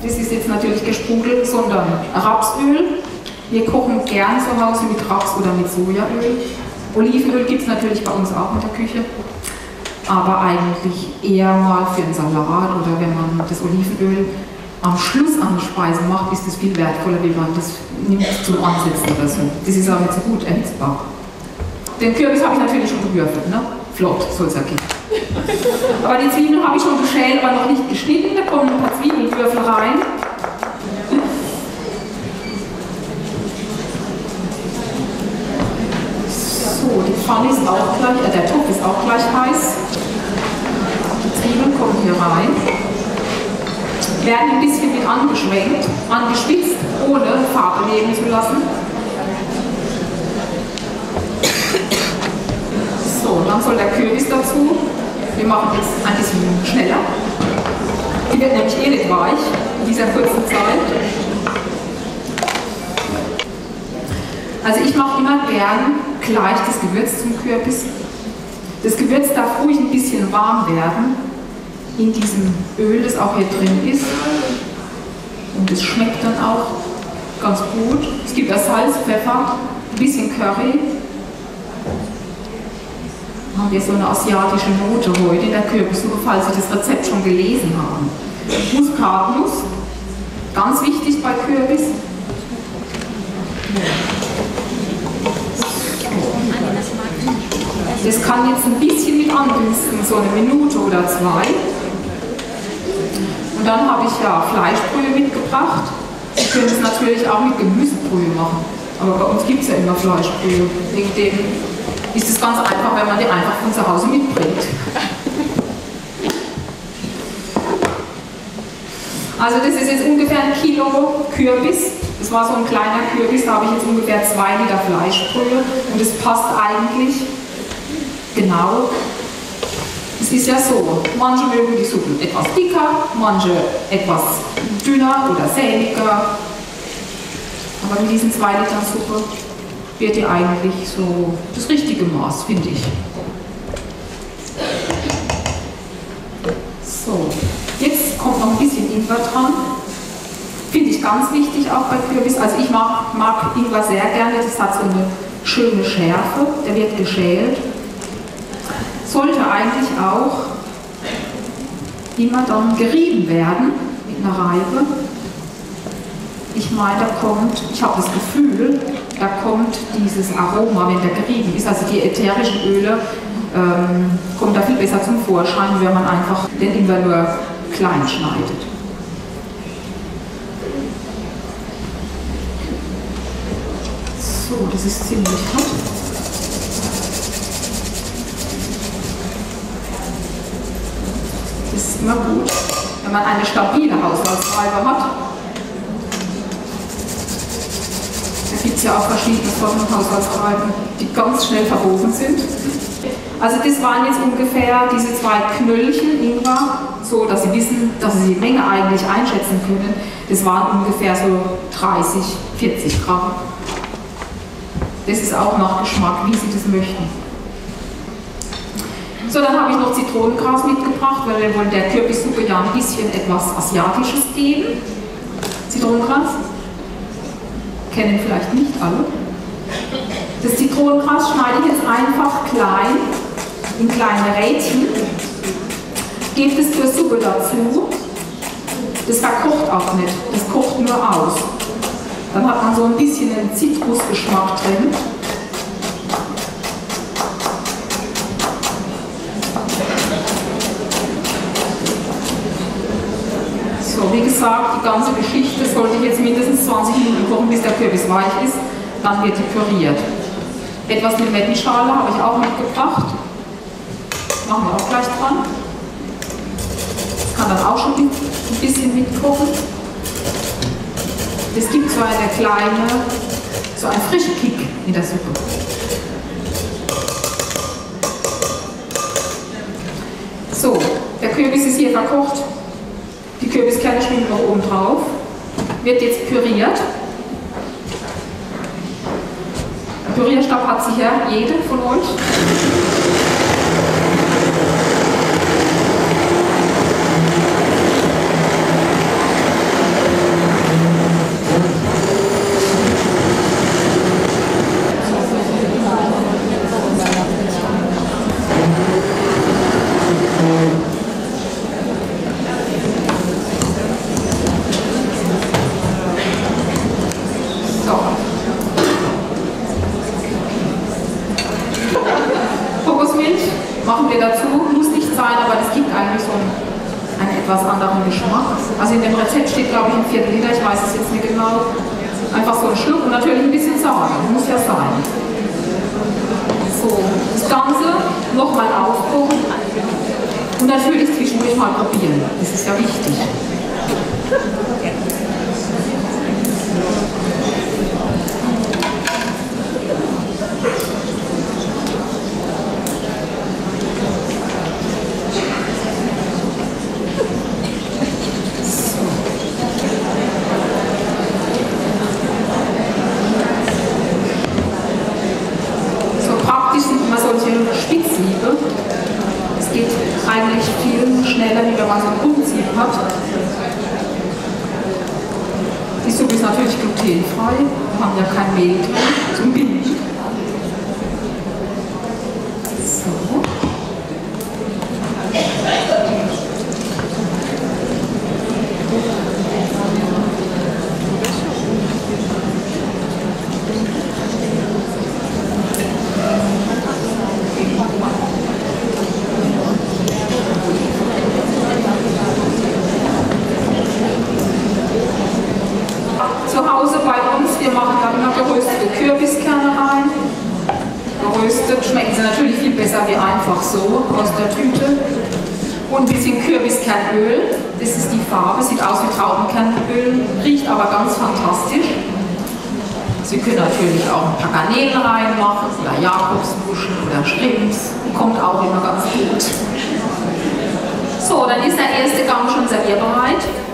Das ist jetzt natürlich gesprudelt, sondern Rapsöl. Wir kochen gern zu Hause mit Raps- oder mit Sojaöl. Olivenöl gibt es natürlich bei uns auch in der Küche, aber eigentlich eher mal für einen Salat oder wenn man das Olivenöl am Schluss an die Speise macht, ist es viel wertvoller, wie man das nimmt zum Ansetzen oder so. Das ist auch nicht so gut erhitzbar. Den Kürbis habe ich natürlich schon gewürfelt, ne? Flott, soll es ja gehen. Aber die Zwiebeln habe ich schon geschält, aber noch nicht geschnitten. Da kommen ein paar Zwiebelwürfel rein. So, die Pfanne ist auch gleich, der Topf ist auch gleich heiß. Die Zwiebeln kommen hier rein. Werden ein bisschen mit angeschwenkt, angespitzt, ohne Farbe nehmen zu lassen. So, dann soll der Kürbis dazu. Wir machen jetzt ein bisschen schneller. Die wird nämlich eh nicht weich in dieser kurzen Zeit. Also ich mache immer gern gleich das Gewürz zum Kürbis. Das Gewürz darf ruhig ein bisschen warm werden in diesem Öl, das auch hier drin ist. Und es schmeckt dann auch ganz gut. Es gibt da Salz, Pfeffer, ein bisschen Curry. Haben wir so eine asiatische Note heute in der Kürbissuppe, falls Sie das Rezept schon gelesen haben. Muskatnuss, ganz wichtig bei Kürbis. Das kann jetzt ein bisschen mit andünsten, so eine Minute oder zwei. Und dann habe ich ja Fleischbrühe mitgebracht. Sie können es natürlich auch mit Gemüsebrühe machen. Aber bei uns gibt es ja immer Fleischbrühe. Wegen dem ist es ganz einfach, wenn man die einfach von zu Hause mitbringt. Also das ist jetzt ungefähr 1 Kilo Kürbis. Das war so ein kleiner Kürbis, da habe ich jetzt ungefähr 2 Liter Fleischbrühe. Und das passt eigentlich genau. Es ist ja so, manche mögen die Suppe etwas dicker, manche etwas dünner oder sämiger. Aber mit diesen 2 Litern Suppe wird die eigentlich so das richtige Maß, finde ich. So, jetzt kommt noch ein bisschen Ingwer dran. Finde ich ganz wichtig auch bei Kürbis. Also ich mag Ingwer sehr gerne, das hat so eine schöne Schärfe, der wird geschält. Sollte eigentlich auch immer dann gerieben werden mit einer Reibe. Ich meine, ich habe das Gefühl, da kommt dieses Aroma, wenn der gerieben ist, also die ätherischen Öle kommen da viel besser zum Vorschein, wenn man einfach den Ingwer nur klein schneidet. So, das ist ziemlich hart. Das ist immer gut, wenn man eine stabile Haushaltsreibe hat. Da gibt es ja auch verschiedene Formen von Haushaltsreiben, die ganz schnell verbogen sind. Also das waren jetzt ungefähr diese 2 Knöllchen Ingwer, so dass Sie wissen, dass Sie die Menge eigentlich einschätzen können. Das waren ungefähr so 30, 40 Gramm. Das ist auch nach Geschmack, wie Sie das möchten. So, dann habe ich noch Zitronengras mitgebracht, weil wir wollen der Kürbissuppe ja ein bisschen etwas Asiatisches geben. Zitronengras kennen vielleicht nicht alle. Das Zitronengras schneide ich jetzt einfach klein, in kleine Rädchen. Gebt es zur Suppe dazu. Das verkocht auch nicht, das kocht nur aus. Dann hat man so ein bisschen einen Zitrusgeschmack drin. So, wie gesagt, die ganze Geschichte sollte jetzt mindestens 20 Minuten kochen, bis der Kürbis weich ist. Dann wird die püriert. Etwas Limettenschale habe ich auch mitgebracht. Machen wir auch gleich dran. Das kann dann auch schon ein bisschen mitkochen. Es gibt so einen frischen Kick in der Suppe. So, der Kürbis ist hier verkocht. Die Kürbiskerne schwimmen noch oben drauf. Wird jetzt püriert. Pürierstab hat sicher jede von euch. etwas anderen Geschmack. Also in dem Rezept steht, glaube ich, ein Viertel Liter, ich weiß es jetzt nicht genau. Einfach so ein Schluck und natürlich ein bisschen Sahne, muss ja sein. So, das Ganze nochmal aufkochen und natürlich zwischendurch mal probieren. Das ist ja wichtig. Spitzsiebe. Es geht eigentlich viel schneller, wie wenn man so ein Rundsieb hat. Die Suppe ist natürlich glutenfrei, wir haben ja kein Mehl drin, zum Binden. So. Zu Hause bei uns, wir machen dann immer geröstete Kürbiskerne rein. Geröstet schmecken sie natürlich viel besser wie einfach so aus der Tüte. Und ein bisschen Kürbiskernöl, das ist die Farbe, sieht aus wie Traubenkernöl, riecht aber ganz fantastisch. Sie können natürlich auch ein paar Garnelen reinmachen oder Jakobsmuscheln oder Shrimps, kommt auch immer ganz gut. So, dann ist der erste Gang schon servierbereit.